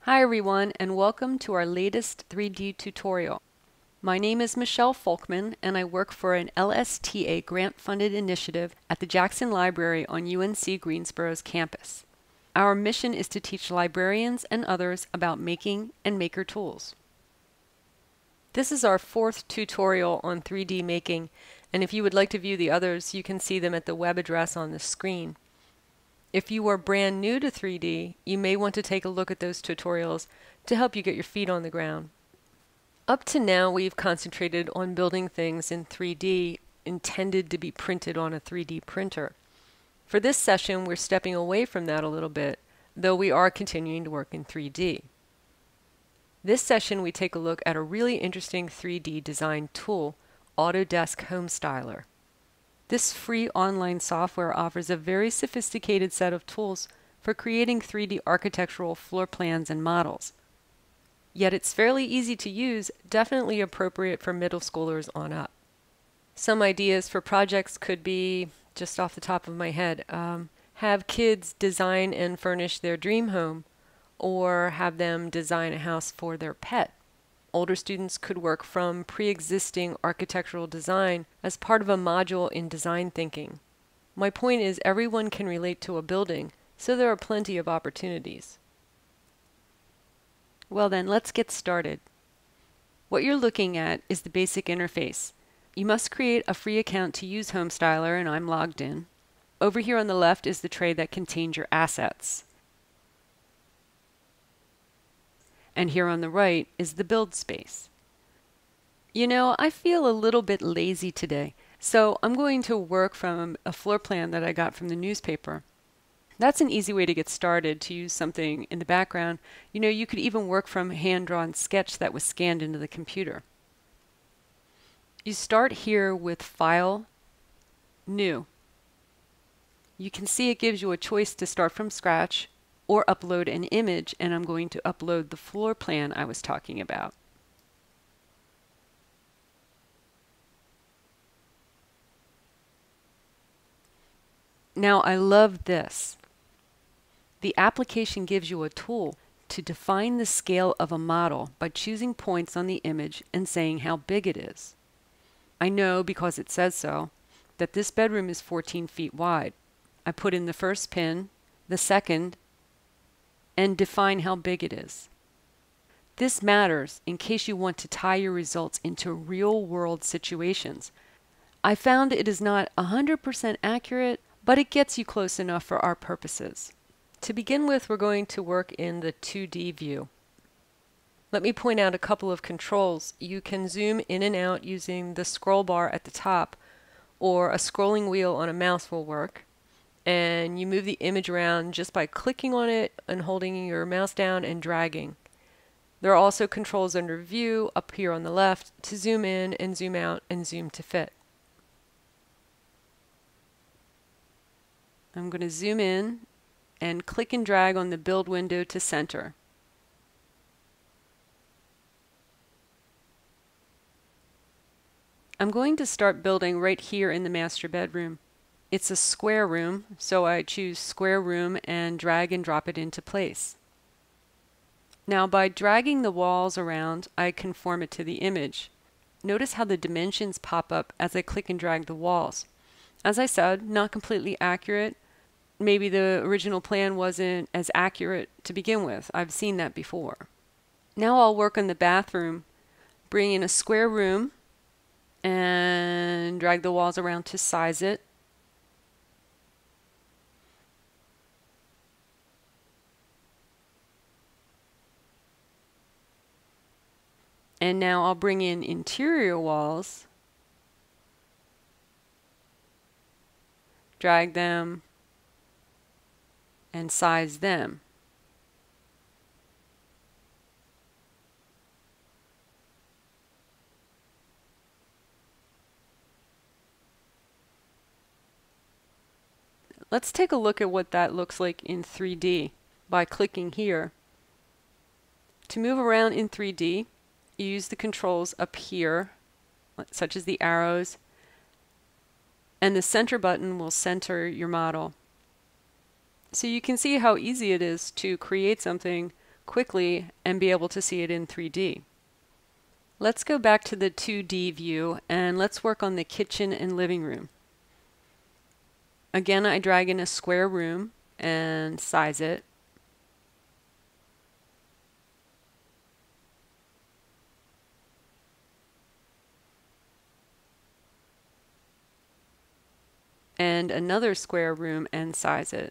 Hi everyone, and welcome to our latest 3D tutorial. My name is Michelle Folkman and I work for an LSTA grant-funded initiative at the Jackson Library on UNC Greensboro's campus. Our mission is to teach librarians and others about making and maker tools. This is our fourth tutorial on 3D making, and if you would like to view the others, you can see them at the web address on the screen. If you are brand new to 3D, you may want to take a look at those tutorials to help you get your feet on the ground. Up to now, we've concentrated on building things in 3D intended to be printed on a 3D printer. For this session, we're stepping away from that a little bit, though we are continuing to work in 3D. This session, we take a look at a really interesting 3D design tool, Autodesk Home Styler. This free online software offers a very sophisticated set of tools for creating 3D architectural floor plans and models. Yet it's fairly easy to use, definitely appropriate for middle schoolers on up. Some ideas for projects could be, just off the top of my head, have kids design and furnish their dream home, or have them design a house for their pet. Older students could work from pre-existing architectural design as part of a module in design thinking. My point is everyone can relate to a building, so there are plenty of opportunities. Well then, let's get started. What you're looking at is the basic interface. You must create a free account to use Home Styler, and I'm logged in. Over here on the left is the tray that contains your assets. And here on the right is the build space. You know, I feel a little bit lazy today, so I'm going to work from a floor plan that I got from the newspaper. That's an easy way to get started, to use something in the background. You know, you could even work from a hand-drawn sketch that was scanned into the computer. You start here with File, New. You can see it gives you a choice to start from scratch or upload an image, and I'm going to upload the floor plan I was talking about. Now I love this. The application gives you a tool to define the scale of a model by choosing points on the image and saying how big it is. I know, because it says so, that this bedroom is 14 feet wide. I put in the first pin, the second, and define how big it is. This matters in case you want to tie your results into real-world situations. I found it is not 100% accurate, but it gets you close enough for our purposes. To begin with, we're going to work in the 2D view. Let me point out a couple of controls. You can zoom in and out using the scroll bar at the top, or a scrolling wheel on a mouse will work. And you move the image around just by clicking on it and holding your mouse down and dragging. There are also controls under View up here on the left to zoom in and zoom out and zoom to fit. I'm going to zoom in and click and drag on the build window to center. I'm going to start building right here in the master bedroom. It's a square room, so I choose Square Room and drag and drop it into place. Now by dragging the walls around, I conform it to the image. Notice how the dimensions pop up as I click and drag the walls. As I said, not completely accurate. Maybe the original plan wasn't as accurate to begin with. I've seen that before. Now I'll work on the bathroom. Bring in a square room and drag the walls around to size it. And now I'll bring in interior walls, drag them, and size them. Let's take a look at what that looks like in 3D by clicking here. To move around in 3D, you use the controls up here, such as the arrows, and the center button will center your model. So you can see how easy it is to create something quickly and be able to see it in 3D. Let's go back to the 2D view and let's work on the kitchen and living room. Again, I drag in a square room and size it. And another square room and size it.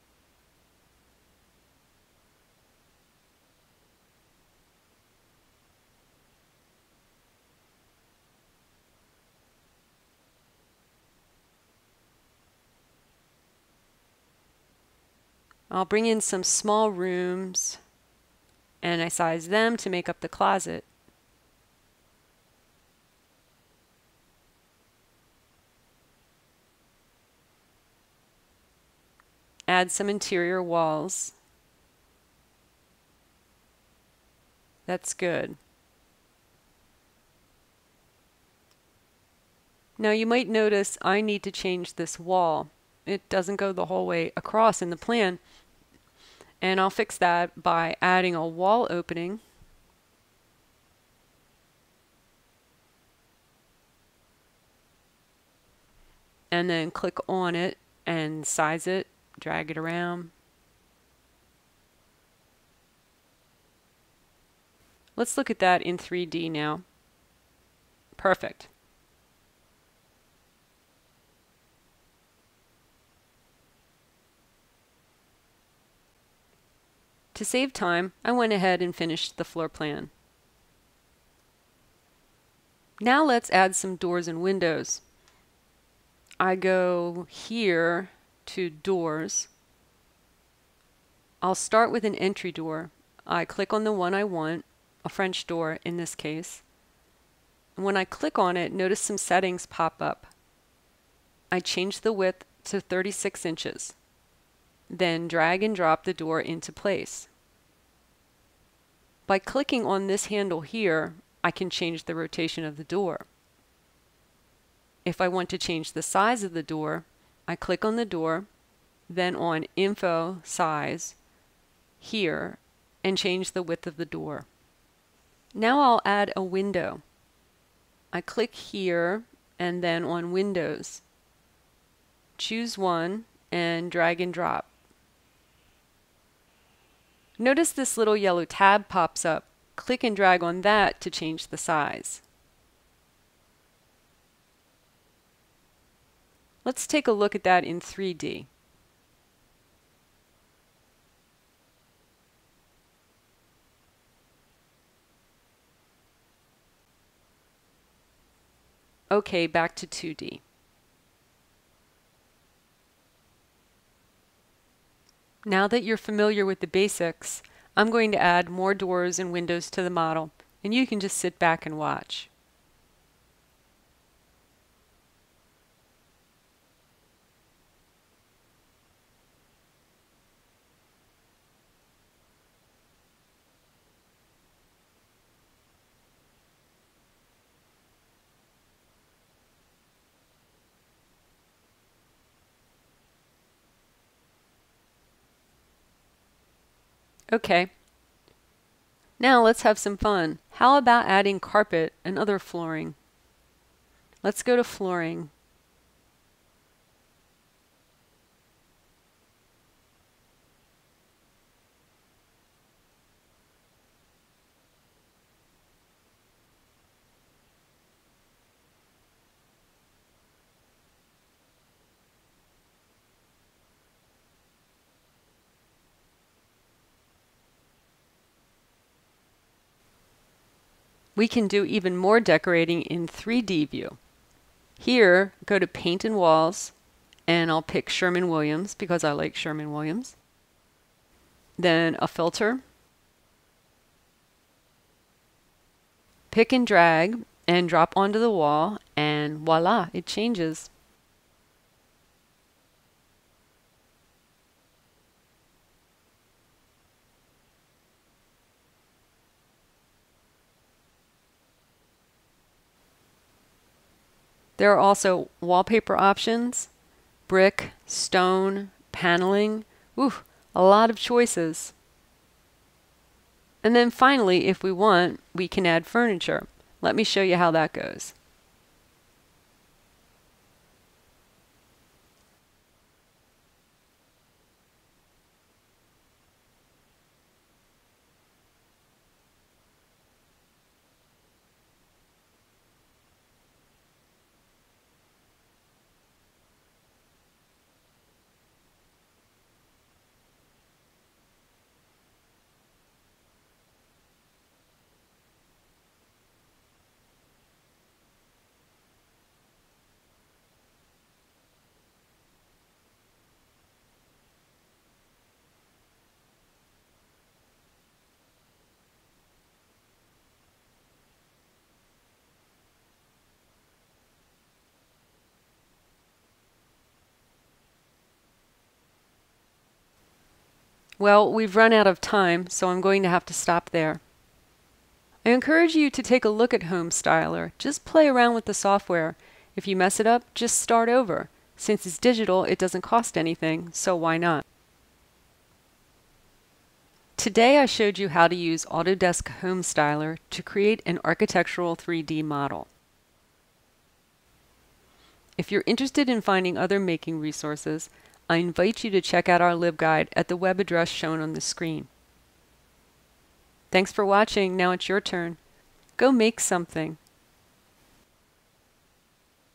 I'll bring in some small rooms and I size them to make up the closet. Add some interior walls. That's good. Now you might notice I need to change this wall. It doesn't go the whole way across in the plan. And I'll fix that by adding a wall opening. And then click on it and size it, drag it around. Let's look at that in 3D now. Perfect. To save time, I went ahead and finished the floor plan. Now let's add some doors and windows. I go here to doors. I'll start with an entry door. I click on the one I want, a French door in this case. And when I click on it, notice some settings pop up. I change the width to 36 inches. Then drag and drop the door into place. By clicking on this handle here, I can change the rotation of the door. If I want to change the size of the door, I click on the door, then on Info Size here, and change the width of the door. Now I'll add a window. I click here and then on Windows. Choose one and drag and drop. Notice this little yellow tab pops up. Click and drag on that to change the size. Let's take a look at that in 3D. Okay, back to 2D. Now that you're familiar with the basics, I'm going to add more doors and windows to the model, and you can just sit back and watch. Okay. Now let's have some fun. How about adding carpet and other flooring? Let's go to flooring. We can do even more decorating in 3D view. Here, go to Paint and Walls, and I'll pick Sherwin-Williams because I like Sherwin-Williams. Then a filter. Pick and drag and drop onto the wall, and voila, it changes. There are also wallpaper options, brick, stone, paneling. Ooh, a lot of choices. And then finally, if we want, we can add furniture. Let me show you how that goes. Well, we've run out of time, so I'm going to have to stop there. I encourage you to take a look at Homestyler. Just play around with the software. If you mess it up, just start over. Since it's digital, it doesn't cost anything, so why not? Today I showed you how to use Autodesk Homestyler to create an architectural 3D model. If you're interested in finding other making resources, I invite you to check out our LibGuide at the web address shown on the screen. Thanks for watching. Now it's your turn. Go make something.